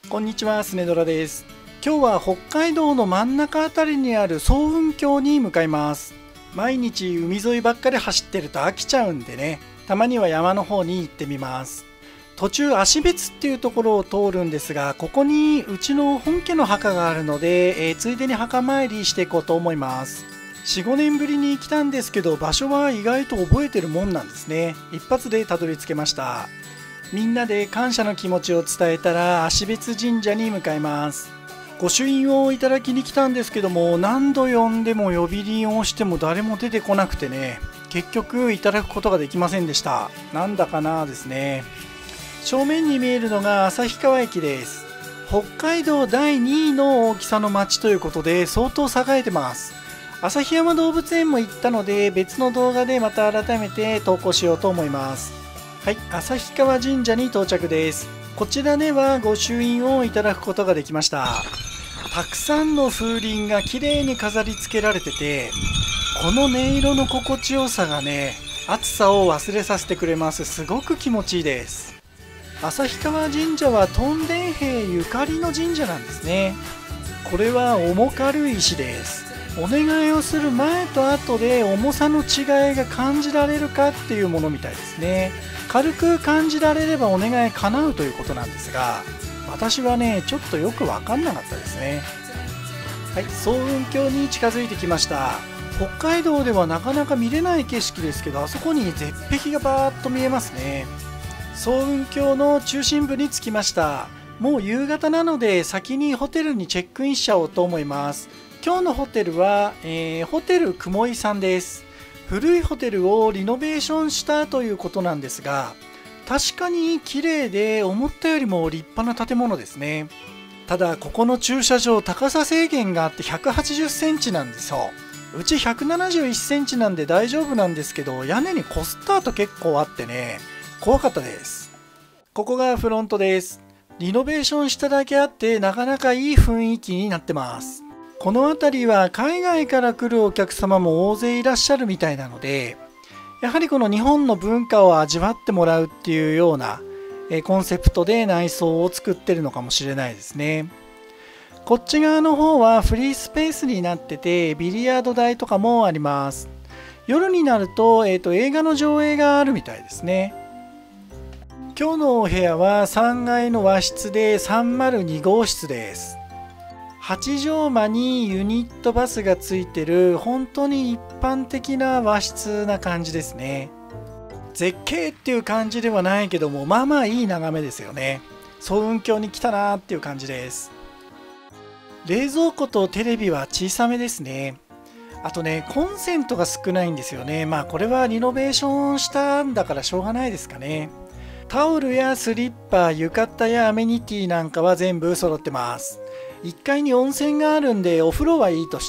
こんにちは、スネドラです。今日は北海道の真ん中あたりにある層雲峡に向かいます。毎日海沿いばっかり走ってると飽きちゃうんでね、たまには山の方に行ってみます。途中芦別っていうところを通るんですが、ここにうちの本家の墓があるので、ついでに墓参りしていこうと思います。4、5年ぶりに来たんですけど、場所は意外と覚えてるもんなんですね。一発でたどり着けました。みんなで感謝の気持ちを伝えたら芦別神社に向かいます。御朱印をいただきに来たんですけども、何度呼んでも呼び鈴を押しても誰も出てこなくてね、結局いただくことができませんでした。なんだかなですね。正面に見えるのが旭川駅です。北海道第2位の大きさの町ということで相当栄えてます。旭山動物園も行ったので、別の動画でまた改めて投稿しようと思います。はい、旭川神社に到着です。こちらでは御朱印をいただくことができました。たくさんの風鈴が綺麗に飾り付けられてて、この音色の心地よさがね、暑さを忘れさせてくれます。すごく気持ちいいです。旭川神社は屯田兵ゆかりの神社なんですね。これは重軽い石です。お願いをする前と後で重さの違いが感じられるかっていうものみたいですね。軽く感じられればお願い叶うということなんですが、私はねちょっとよく分かんなかったですね。はい、層雲峡に近づいてきました。北海道ではなかなか見れない景色ですけど、あそこに絶壁がバーッと見えますね。層雲峡の中心部に着きました。もう夕方なので先にホテルにチェックインしちゃおうと思います。今日のホテルは、ホテル雲井さんです。古いホテルをリノベーションしたということなんですが、確かに綺麗で思ったよりも立派な建物ですね。ただここの駐車場高さ制限があって180センチなんですよ。うち171センチなんで大丈夫なんですけど、屋根にこすった跡結構あってね、怖かったです。ここがフロントです。リノベーションしただけあってなかなかいい雰囲気になってます。この辺りは海外から来るお客様も大勢いらっしゃるみたいなので、やはりこの日本の文化を味わってもらうっていうようなコンセプトで内装を作ってるのかもしれないですね。こっち側の方はフリースペースになってて、ビリヤード台とかもあります。夜になると、映画の上映があるみたいですね。今日のお部屋は3階の和室で302号室です。8畳間にユニットバスがついてる本当に一般的な和室な感じですね。絶景っていう感じではないけども、まあまあいい眺めですよね。層雲峡に来たなーっていう感じです。冷蔵庫とテレビは小さめですね。あとね、コンセントが少ないんですよね。まあこれはリノベーションしたんだからしょうがないですかね。タオルやスリッパ、浴衣やアメニティなんかは全部揃ってます。1階に温泉があるんでお風呂はいいとして、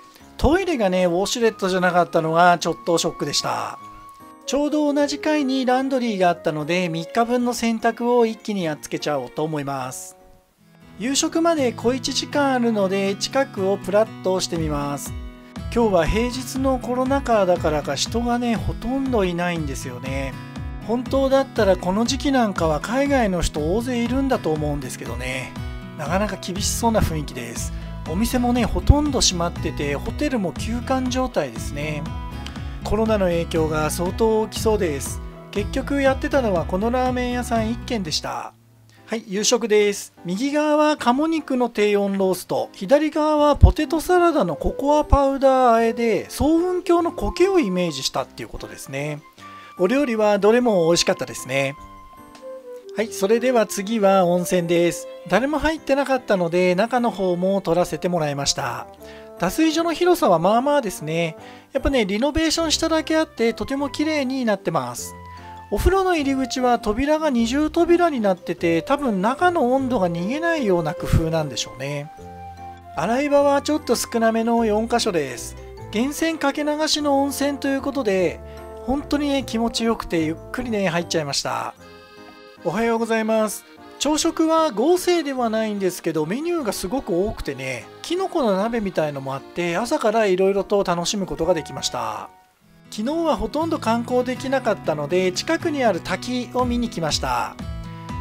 トイレがねウォシュレットじゃなかったのがちょっとショックでした。ちょうど同じ階にランドリーがあったので、3日分の洗濯を一気にやっつけちゃおうと思います。夕食まで小1時間あるので近くをプラッとしてみます。今日は平日のコロナ禍だからか人がねほとんどいないんですよね。本当だったらこの時期なんかは海外の人大勢いるんだと思うんですけどね、なかなか厳しそうな雰囲気です。お店もねほとんど閉まってて、ホテルも休館状態ですね。コロナの影響が相当大きそうです。結局やってたのはこのラーメン屋さん1軒でした。はい、夕食です。右側は鴨肉の低温ロースト、左側はポテトサラダのココアパウダー和えで、層雲峡の苔をイメージしたっていうことですね。お料理はどれも美味しかったですね。はい、それでは次は温泉です。誰も入ってなかったので中の方も撮らせてもらいました。脱衣所の広さはまあまあですね。やっぱねリノベーションしただけあってとても綺麗になってます。お風呂の入り口は扉が二重扉になってて、多分中の温度が逃げないような工夫なんでしょうね。洗い場はちょっと少なめの4箇所です。源泉かけ流しの温泉ということで、本当にね気持ちよくてゆっくりね入っちゃいました。おはようございます。朝食は豪勢ではないんですけど、メニューがすごく多くてね、きのこの鍋みたいのもあって、朝からいろいろと楽しむことができました。昨日はほとんど観光できなかったので、近くにある滝を見に来ました。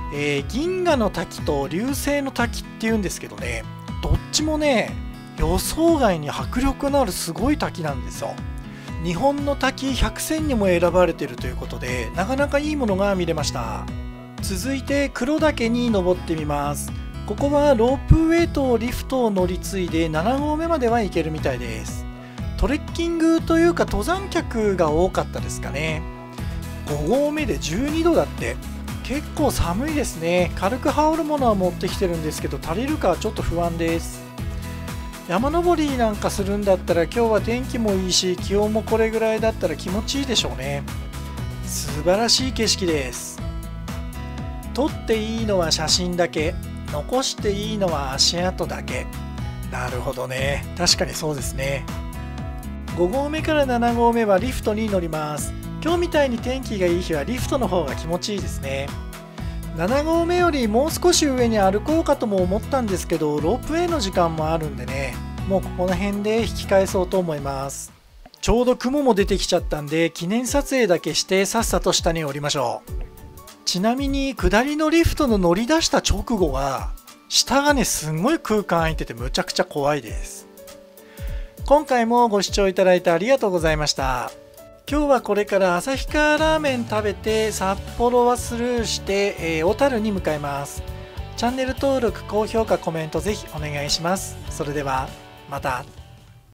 銀河の滝と流星の滝っていうんですけどね、どっちもね予想外に迫力のあるすごい滝なんですよ。日本の滝100選にも選ばれているということで、なかなかいいものが見れました。続いて黒岳に登ってみます。ここはロープウェイとリフトを乗り継いで7合目までは行けるみたいです。トレッキングというか登山客が多かったですかね。5合目で12度だって、結構寒いですね。軽く羽織るものは持ってきてるんですけど、足りるかはちょっと不安です。山登りなんかするんだったら今日は天気もいいし、気温もこれぐらいだったら気持ちいいでしょうね。素晴らしい景色です。撮っていいのは写真だけ、残していいのは足跡だけ。なるほどね、確かにそうですね。5合目から7合目はリフトに乗ります。今日みたいに天気がいい日はリフトの方が気持ちいいですね。7合目よりもう少し上に歩こうかとも思ったんですけど、ロープウェイの時間もあるんでね、もうここの辺で引き返そうと思います。ちょうど雲も出てきちゃったんで、記念撮影だけしてさっさと下に降りましょう。ちなみに下りのリフトの乗り出した直後は下がねすんごい空間空いててむちゃくちゃ怖いです。今回もご視聴いただいてありがとうございました。今日はこれから旭川ラーメン食べて札幌はスルーして、小樽に向かいます。チャンネル登録、高評価、コメントぜひお願いします。それではまた。